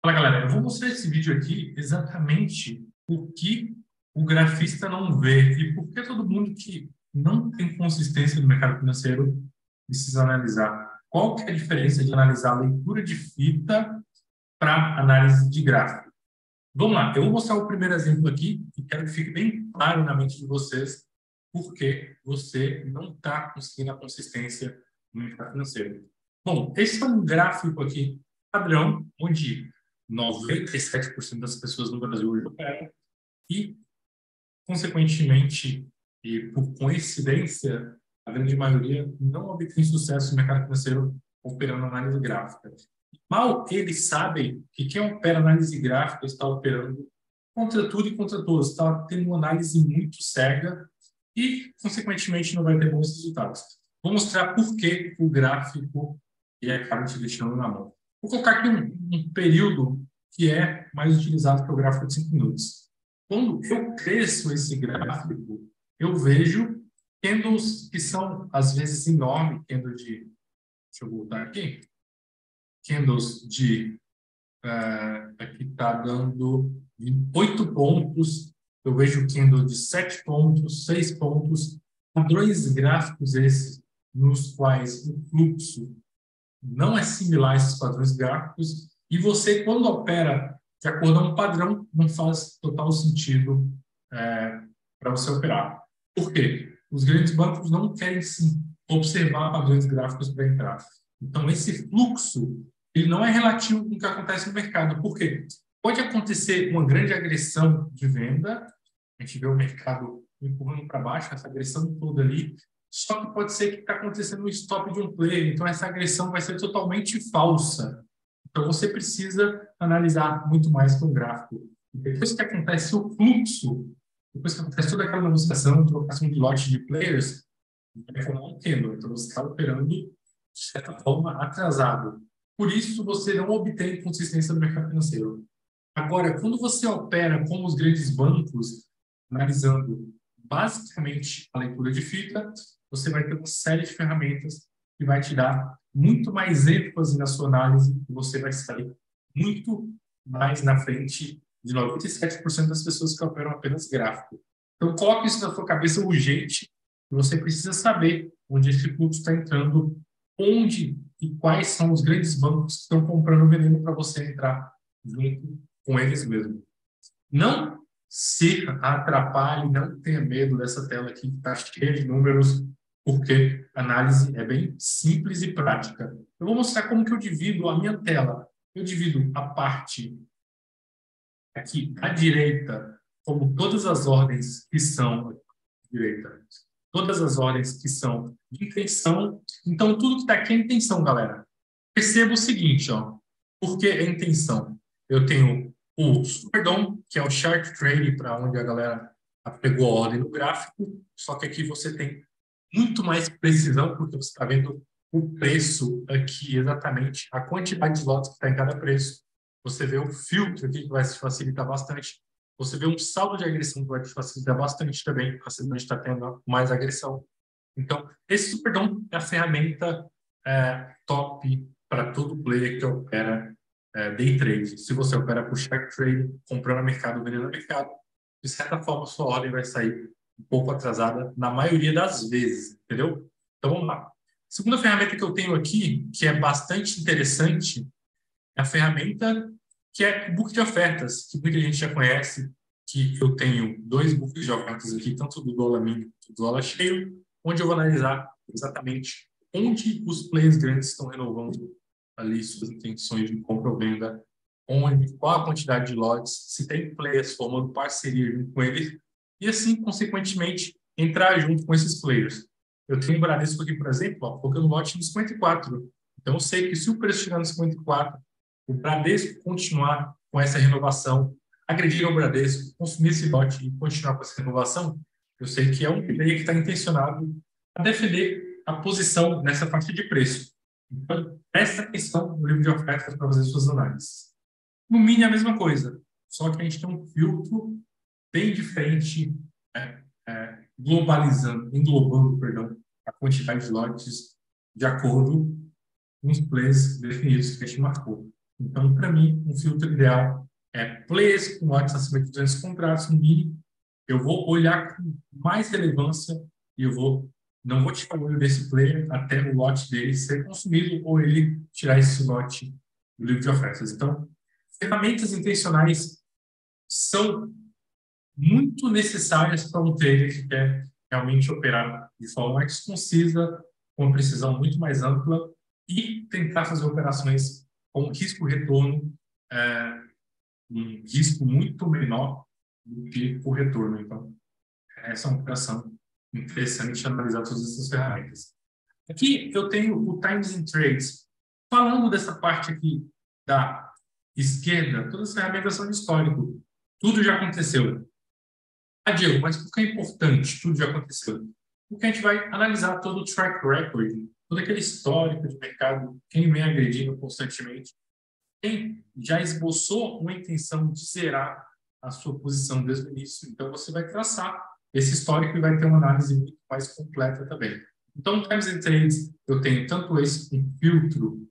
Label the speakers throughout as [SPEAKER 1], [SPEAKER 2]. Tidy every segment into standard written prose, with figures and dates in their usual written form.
[SPEAKER 1] Fala, galera. Eu vou mostrar esse vídeo aqui exatamente o que o grafista não vê e por que todo mundo que não tem consistência no mercado financeiro precisa analisar. Qual que é a diferença de analisar a leitura de fita para análise de gráfico? Vamos lá. Eu vou mostrar o primeiro exemplo aqui e quero que fique bem claro na mente de vocês por que você não está conseguindo a consistência no mercado financeiro. Bom, esse é um gráfico aqui padrão, onde 97% das pessoas no Brasil hoje operam e, consequentemente, e por coincidência, a grande maioria não obtém sucesso no mercado financeiro operando análise gráfica. Mal eles sabem que quem opera análise gráfica está operando contra tudo e contra todos, está tendo uma análise muito cega e, consequentemente, não vai ter bons resultados. Vou mostrar por que o gráfico acaba te deixando na mão. Vou colocar aqui um período que é mais utilizado, que é o gráfico de 5 minutos. Quando eu cresço esse gráfico, eu vejo candles que são, às vezes, enormes, candle de... Deixa eu voltar aqui. Candles de... aqui está dando 8 pontos. Eu vejo candle de 7 pontos, 6 pontos. Padrões gráficos esses, nos quais o fluxo não é similar a esses padrões gráficos, e você, quando opera de acordo com um padrão, não faz total sentido para você operar. Por quê? Os grandes bancos não querem sim observar padrões gráficos para entrar. Então, esse fluxo ele não é relativo com o que acontece no mercado. Por quê? Pode acontecer uma grande agressão de venda, a gente vê o mercado empurrando para baixo, essa agressão toda ali, só que pode ser que está acontecendo um stop de um player, então essa agressão vai ser totalmente falsa. Então você precisa analisar muito mais com o gráfico. Depois que acontece o fluxo, depois que acontece toda aquela negociação, trocação de lote de players, vai formar um candle. Então você está operando, de certa forma, atrasado. Por isso você não obtém consistência no mercado financeiro. Agora, quando você opera com os grandes bancos, analisando basicamente a leitura de fita, você vai ter uma série de ferramentas que vai te dar muito mais ênfase na sua análise e você vai sair muito mais na frente de 97% das pessoas que operam apenas gráfico. Então, coloque isso na sua cabeça urgente. Você precisa saber onde esse fluxo está entrando, onde e quais são os grandes bancos que estão comprando veneno para você entrar junto com eles mesmos. Não se atrapalhe, não tenha medo dessa tela aqui que está cheia de números, porque a análise é bem simples e prática. Eu vou mostrar como que eu divido a minha tela. Eu divido a parte aqui à direita, como todas as ordens que são direita, todas as ordens que são de intenção. Então, tudo que está aqui é intenção, galera. Perceba o seguinte, ó, por que é intenção? Eu tenho o Superdom, que é o Chart Trade, para onde a galera pegou a ordem no gráfico, só que aqui você tem muito mais precisão, porque você está vendo o preço aqui exatamente, a quantidade de lotes que está em cada preço. Você vê o filtro aqui, que vai te facilitar bastante. Você vê um saldo de agressão que vai te facilitar bastante também, porque você não está tendo mais agressão. Então, esse Superdom é a ferramenta top para todo player que opera day trade. Se você opera por chart trade, comprando a mercado, vendendo a mercado, de certa forma, sua ordem vai sair um pouco atrasada na maioria das vezes, entendeu? Então, vamos lá. A segunda ferramenta que eu tenho aqui, que é bastante interessante, é a ferramenta que é o book de ofertas, que muita gente já conhece, que eu tenho 2 books de ofertas aqui, tanto do dólar mínimo quanto do dólar cheio, onde eu vou analisar exatamente onde os players grandes estão renovando ali suas intenções de compra ou venda, onde, qual a quantidade de lotes, se tem players formando parceria junto com eles, e assim, consequentemente, entrar junto com esses players. Eu tenho o Bradesco aqui, por exemplo, ó, colocando lote no 54. Então, eu sei que se o preço chegar no 54, o Bradesco continuar com essa renovação, agredir o Bradesco, consumir esse lote e continuar com essa renovação, eu sei que é um player que está intencionado a defender a posição nessa faixa de preço. Então, presta atenção no livro de ofertas para fazer suas análises. No mini é a mesma coisa, só que a gente tem um filtro bem diferente, englobando, perdão, a quantidade de lotes de acordo com os players definidos que a gente marcou. Então, para mim, um filtro ideal é players com lotes acima de 200 contratos, no mínimo. Eu vou olhar com mais relevância e não vou tirar o olho desse player até o lote dele ser consumido ou ele tirar esse lote do livro de ofertas. Então, ferramentas intencionais são muito necessárias para um trader que quer realmente operar de forma mais concisa, com uma precisão muito mais ampla e tentar fazer operações com risco-retorno, é, um risco muito menor do que o retorno. Então, essa é uma operação interessante analisar todas essas ferramentas. Aqui eu tenho o Times and Trades. Falando dessa parte aqui da esquerda, todas as ferramentas são de histórico. Tudo já aconteceu. Ah, Diego, mas por que é importante? Tudo já aconteceu. Porque a gente vai analisar todo o track record, todo aquele histórico de mercado, quem vem agredindo constantemente, quem já esboçou uma intenção de zerar a sua posição desde o início. Então, você vai traçar esse histórico e vai ter uma análise muito mais completa também. Então, no Times and Trades, eu tenho tanto esse com filtro,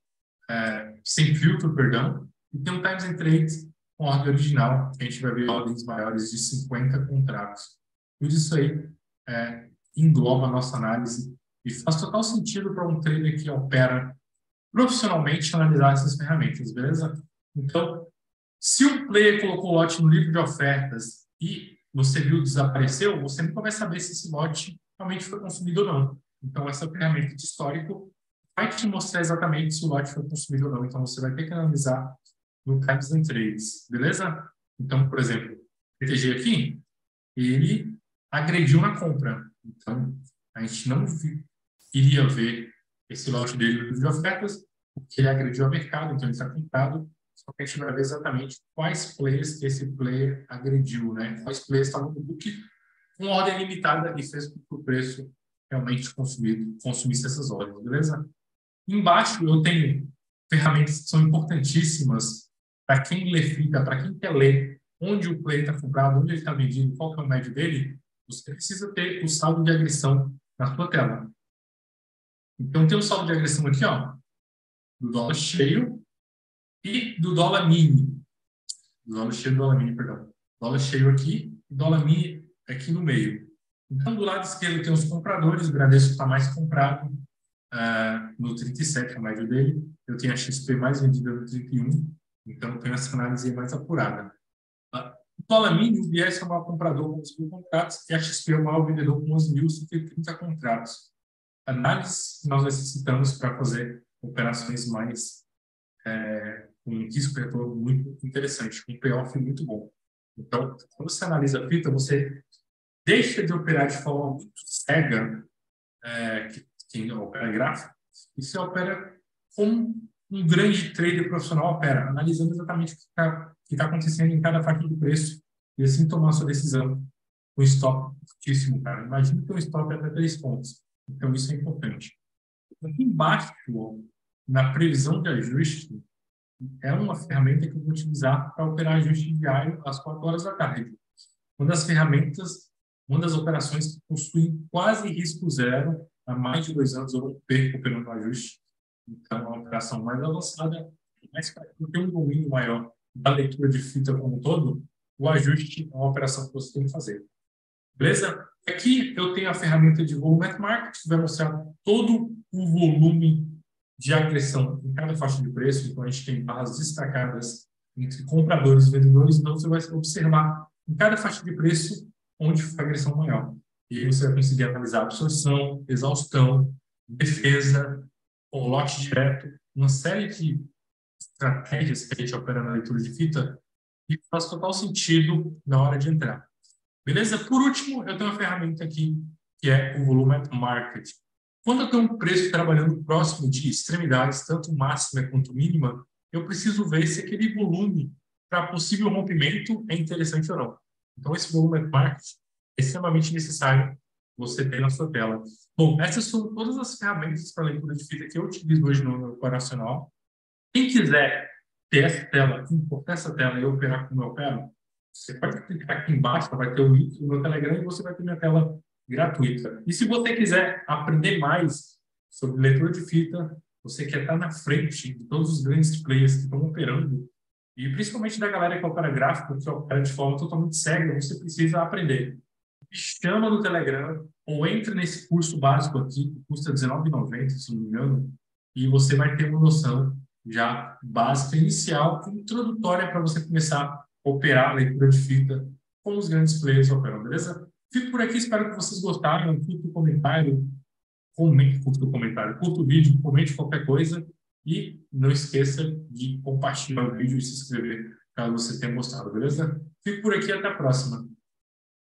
[SPEAKER 1] sem filtro, perdão, e tem um Times and Trades com ordem original, que a gente vai ver ordens maiores de 50 contratos. Tudo isso aí engloba a nossa análise e faz total sentido para um trader que opera profissionalmente analisar essas ferramentas, beleza? Então, se o player colocou o lote no livro de ofertas e você viu desapareceu, você nunca vai saber se esse lote realmente foi consumido ou não. Então, essa ferramenta de histórico vai te mostrar exatamente se o lote foi consumido ou não. Então, você vai ter que analisar no Times and Trades, beleza? Então, por exemplo, o BTG aqui, ele agrediu na compra. Então, a gente não iria ver esse lote dele no livro de ofertas, porque ele agrediu o mercado, então ele está comprado, só que a gente vai ver exatamente quais players esse player agrediu, né? Quais players estavam no book com ordem limitada e fez com que o preço realmente consumisse essas ordens, beleza? Embaixo eu tenho ferramentas que são importantíssimas para quem lê fita, para quem quer ler onde o player está comprado, onde ele está vendido, qual que é o médio dele, você precisa ter o saldo de agressão na sua tela. Então, tem o saldo de agressão aqui, ó, do dólar cheio e do dólar mini. Do dólar cheio e do dólar mini, perdão. Dólar cheio aqui e dólar mini aqui no meio. Então, do lado esquerdo tem os compradores, o Bradesco está mais comprado no 37, a média dele. Eu tenho a XP mais vendida no 31, então eu tenho essa análise mais apurada. O dólar mini, o BS é o maior comprador com 11.000 contratos e a XP é o maior vendedor com 11.130 contratos. Análise que nós necessitamos para fazer operações mais com um risco de retorno muito interessante, com um payoff muito bom. Então, quando você analisa a fita, você deixa de operar de forma muito cega, quem opera gráfico, e você opera como um grande trader profissional opera, analisando exatamente o que está acontecendo em cada faixa de preço e assim tomar a sua decisão com stop fortíssimo, cara. Imagina ter um stop até 3 pontos. Então, isso é importante. Aqui embaixo, na previsão de ajuste, é uma ferramenta que eu vou utilizar para operar ajuste diário às 4 horas da tarde. Uma das ferramentas, uma das operações que possuem quase risco zero há mais de 2 anos eu não perco operando ajuste. Então, é uma operação mais avançada, mas para quem tem um domínio maior da leitura de fita como um todo, o ajuste é uma operação que você tem que fazer. Beleza? Aqui eu tenho a ferramenta de Volumetric Market, que vai mostrar todo o volume de agressão em cada faixa de preço. Então, a gente tem barras destacadas entre compradores e vendedores. Então, você vai observar em cada faixa de preço onde foi a agressão maior. E aí você vai conseguir analisar absorção, exaustão, defesa, ou lote direto, uma série de estratégias que a gente opera na leitura de fita e faz total sentido na hora de entrar. Beleza? Por último, eu tenho uma ferramenta aqui que é o Volumetric Market. Quando eu tenho um preço trabalhando próximo de extremidades, tanto máxima quanto mínima, eu preciso ver se aquele volume para possível rompimento é interessante ou não. Então, esse Volumetric Market é extremamente necessário você ter na sua tela. Bom, essas são todas as ferramentas para leitura de fita que eu utilizo hoje no meu operacional. Quem quiser ter essa tela, importar essa tela e operar como eu opero, você pode clicar aqui embaixo, vai ter o link do meu Telegram e você vai ter minha tela gratuita. E se você quiser aprender mais sobre leitura de fita, você quer estar na frente de todos os grandes players que estão operando, e principalmente da galera que opera gráfico, que opera de forma totalmente cega, você precisa aprender. Me chama no Telegram ou entre nesse curso básico aqui, que custa R$19,90, se não me engano, e você vai ter uma noção já básica, inicial, introdutória para você começar a operar a leitura de fita como os grandes players operam, beleza? Fico por aqui, espero que vocês gostaram. Curta o comentário, curta o comentário, curta o vídeo, comente qualquer coisa e não esqueça de compartilhar o vídeo e se inscrever caso você tenha gostado, beleza? Fico por aqui, até a próxima.